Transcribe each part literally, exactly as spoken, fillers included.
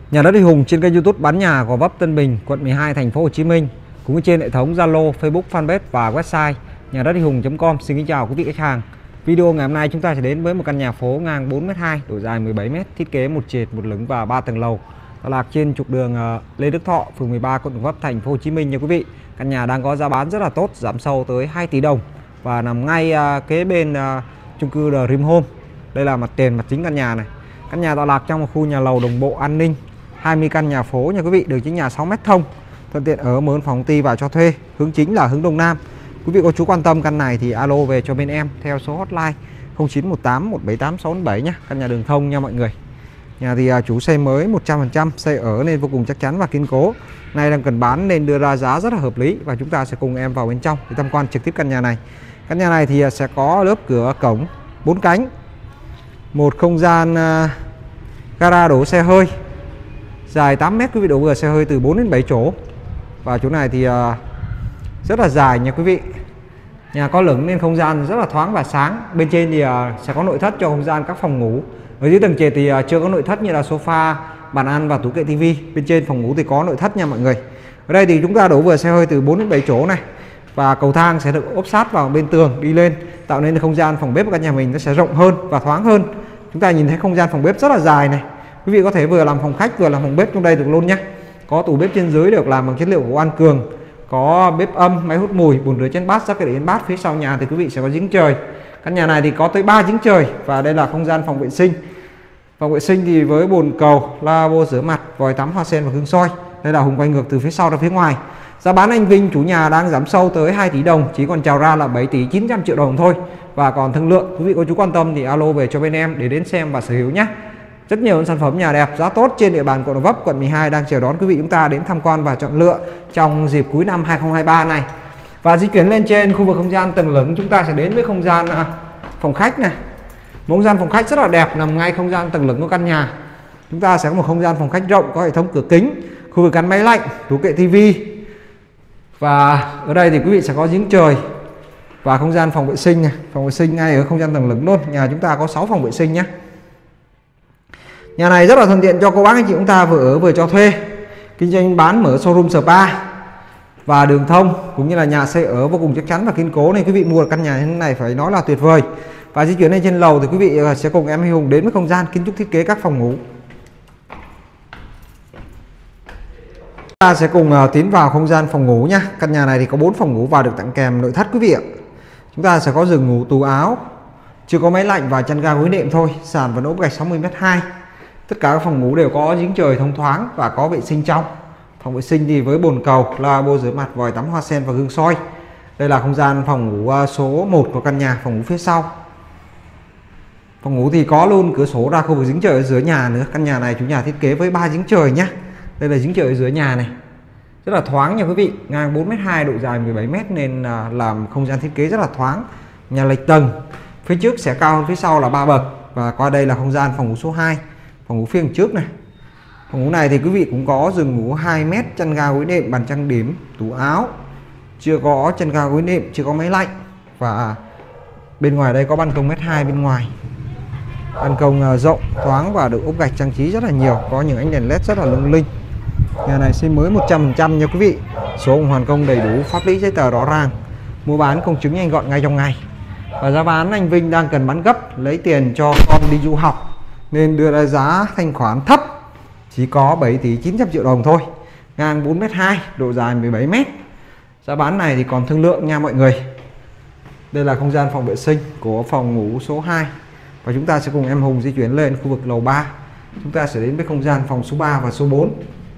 Nhà đất Huy Hùng trên kênh YouTube bán nhà Gò Vấp, Tân Bình, quận mười hai, thành phố Hồ Chí Minh, cũng trên hệ thống Zalo, Facebook, Fanpage và website nhà đất huy hùng chấm com. Xin kính chào quý vị khách hàng. Video ngày hôm nay chúng ta sẽ đến với một căn nhà phố ngang bốn mét hai, độ dài mười bảy mét, thiết kế một trệt, một lửng và ba tầng lầu, tọa lạc trên trục đường Lê Đức Thọ, phường mười ba, quận Gò Vấp, thành phố Hồ Chí Minh nha quý vị. Căn nhà đang có giá bán rất là tốt, giảm sâu tới hai tỷ đồng và nằm ngay kế bên chung cư The Dream Home. Đây là mặt tiền, mặt chính căn nhà này. Căn nhà tọa lạc trong một khu nhà lầu đồng bộ an ninh, hai mươi căn nhà phố nha quý vị, đường chính nhà sáu mét thông, thuận tiện ở mướn phòng ty và cho thuê, hướng chính là hướng đông nam. Quý vị có chú quan tâm căn này thì alo về cho bên em theo số hotline không chín một tám một bảy tám sáu bảy nhé. Căn nhà đường thông nha mọi người. Nhà thì chủ xây mới một trăm phần trăm, xây ở nên vô cùng chắc chắn và kiên cố. Nay đang cần bán nên đưa ra giá rất là hợp lý và chúng ta sẽ cùng em vào bên trong để tham quan trực tiếp căn nhà này. Căn nhà này thì sẽ có lớp cửa cổng bốn cánh, một không gian uh, gara đổ xe hơi dài tám mét quý vị, đổ vừa xe hơi từ bốn đến bảy chỗ. Và chỗ này thì uh, rất là dài nha quý vị. Nhà có lửng nên không gian rất là thoáng và sáng. Bên trên thì uh, sẽ có nội thất cho không gian các phòng ngủ. Ở dưới tầng trệt thì uh, chưa có nội thất như là sofa, bàn ăn và tủ kệ tivi. Bên trên phòng ngủ thì có nội thất nha mọi người. Ở đây thì chúng ta đổ vừa xe hơi từ bốn đến bảy chỗ này. Và cầu thang sẽ được ốp sát vào bên tường đi lên, tạo nên không gian phòng bếp của căn nhà mình nó sẽ rộng hơn và thoáng hơn. Chúng ta nhìn thấy không gian phòng bếp rất là dài này. Quý vị có thể vừa làm phòng khách vừa làm phòng bếp trong đây được luôn nhé. Có tủ bếp trên dưới được làm bằng chất liệu của An Cường, có bếp âm, máy hút mùi, bồn rửa chén bát, rác để đến bát. Phía sau nhà thì quý vị sẽ có giếng trời. Căn nhà này thì có tới ba giếng trời. Và đây là không gian phòng vệ sinh. Phòng vệ sinh thì với bồn cầu, lavabo rửa mặt, vòi tắm hoa sen và gương soi. Đây là hùng quay ngược từ phía sau ra phía ngoài. Giá bán anh Vinh chủ nhà đang giảm sâu tới hai tỷ đồng, chỉ còn chào ra là bảy tỷ chín trăm triệu đồng thôi và còn thương lượng. Quý vị có chú quan tâm thì alo về cho bên em để đến xem và sở hữu nhé. Rất nhiều sản phẩm nhà đẹp giá tốt trên địa bàn quận Gò Vấp, quận mười hai đang chờ đón quý vị chúng ta đến tham quan và chọn lựa trong dịp cuối năm hai không hai ba này. Và di chuyển lên trên khu vực không gian tầng lửng, chúng ta sẽ đến với không gian phòng khách này. Một không gian phòng khách rất là đẹp nằm ngay không gian tầng lửng của căn nhà. Chúng ta sẽ có một không gian phòng khách rộng có hệ thống cửa kính, khu vực gắn máy lạnh, tủ kệ tivi. Và ở đây thì quý vị sẽ có giếng trời và không gian phòng vệ sinh này, phòng vệ sinh ngay ở không gian tầng lửng luôn. Nhà chúng ta có sáu phòng vệ sinh nhé. Nhà này rất là thuận tiện cho cô bác anh chị chúng ta vừa ở vừa cho thuê, kinh doanh bán, mở showroom spa và đường thông, cũng như là nhà xây ở vô cùng chắc chắn và kiên cố, nên quý vị mua được căn nhà như thế này phải nói là tuyệt vời. Và di chuyển lên trên lầu thì quý vị sẽ cùng em Huy Hùng đến với không gian kiến trúc thiết kế các phòng ngủ. Ta sẽ cùng tiến vào không gian phòng ngủ nhé. Căn nhà này thì có bốn phòng ngủ và được tặng kèm nội thất quý vị ạ. Chúng ta sẽ có giường ngủ, tủ áo, chưa có máy lạnh và chăn ga gối nệm thôi. Sàn và ốp gạch sáu mươi mét hai. Tất cả các phòng ngủ đều có giếng trời thông thoáng và có vệ sinh trong. Phòng vệ sinh thì với bồn cầu, lavabo rửa mặt, vòi tắm hoa sen và gương soi. Đây là không gian phòng ngủ số một của căn nhà, phòng ngủ phía sau. Phòng ngủ thì có luôn cửa sổ ra khu vực giếng trời ở dưới nhà nữa. Căn nhà này chủ nhà thiết kế với ba giếng trời nhé. Đây là giếng trời ở dưới nhà này, rất là thoáng nha quý vị, ngang bốn mét hai, độ dài mười bảy mét nên làm không gian thiết kế rất là thoáng. Nhà lệch tầng, phía trước sẽ cao hơn phía sau là ba bậc. Và qua đây là không gian phòng ngủ số hai, phòng ngủ phía đằng trước này. Phòng ngủ này thì quý vị cũng có giường ngủ hai mét, chăn ga gối nệm, bàn trang điểm, tủ áo, chưa có chăn ga gối nệm, chưa có máy lạnh. Và bên ngoài đây có ban công mét hai bên ngoài, ban công rộng thoáng và được ốp gạch trang trí rất là nhiều, có những ánh đèn led rất là lung linh. Nhà này xây mới một trăm phần trăm nha quý vị, số hoàn công đầy đủ, pháp lý giấy tờ rõ ràng, mua bán công chứng nhanh gọn ngay trong ngày. Và giá bán anh Vinh đang cần bán gấp, lấy tiền cho con đi du học nên đưa ra giá thanh khoản thấp, chỉ có bảy tỷ chín trăm triệu đồng thôi, ngang bốn mét hai, độ dài mười bảy mét. Giá bán này thì còn thương lượng nha mọi người. Đây là không gian phòng vệ sinh của phòng ngủ số hai. Và chúng ta sẽ cùng em Hùng di chuyển lên khu vực lầu ba. Chúng ta sẽ đến với không gian phòng số ba và số bốn.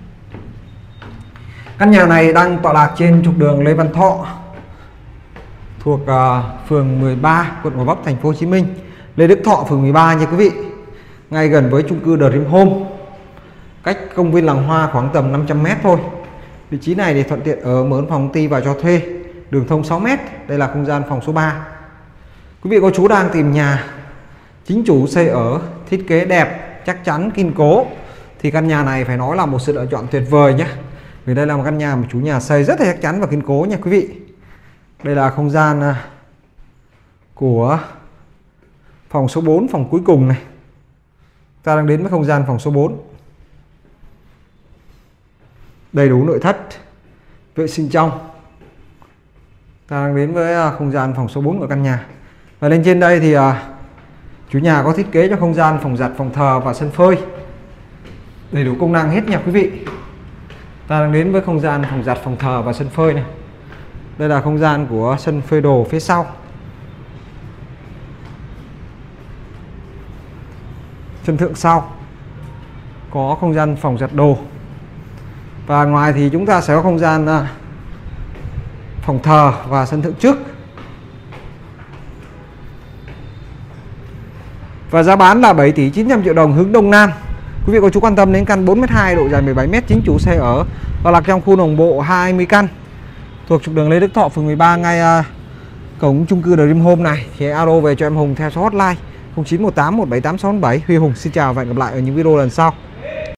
Căn nhà này đang tọa lạc trên trục đường Lê Văn Thọ, thuộc uh, phường mười ba, quận Gò Vấp, thành phố Hồ Chí Minh. Lê Đức Thọ, phường mười ba nha quý vị. Ngay gần với chung cư The Dream Home, cách công viên Làng Hoa khoảng tầm năm trăm mét thôi. Vị trí này thì thuận tiện ở mướn phòng ty và cho thuê, đường thông sáu mét. Đây là không gian phòng số ba. Quý vị có chú đang tìm nhà chính chủ xây ở, thiết kế đẹp, chắc chắn, kiên cố thì căn nhà này phải nói là một sự lựa chọn tuyệt vời nhé. Vì đây là một căn nhà mà chủ nhà xây rất là chắc chắn và kiên cố nha quý vị. Đây là không gian của phòng số bốn, phòng cuối cùng này. Ta đang đến với không gian phòng số bốn. đầy đủ nội thất, vệ sinh trong. Ta đang đến với không gian phòng số bốn của căn nhà. Và lên trên đây thì chủ nhà có thiết kế cho không gian phòng giặt, phòng thờ và sân phơi, đầy đủ công năng hết nha quý vị. Ta đang đến với không gian phòng giặt, phòng thờ và sân phơi này. Đây là không gian của sân phơi đồ phía sau. Sân thượng sau có không gian phòng giặt đồ. Và ngoài thì chúng ta sẽ có không gian phòng thờ và sân thượng trước. Và giá bán là bảy tỷ chín trăm triệu đồng, hướng Đông Nam. Quý vị có chú quan tâm đến căn bốn mét hai, độ dài mười bảy mét, chính chủ xe ở và là trong khu đồng bộ hai mươi căn, thuộc trục đường Lê Đức Thọ, phường mười ba, ngay uh, cổng chung cư Dream Home này. Thì alo về cho em Hùng theo số hotline không chín một tám một bảy tám sáu bảy. Huy Hùng xin chào và hẹn gặp lại ở những video lần sau.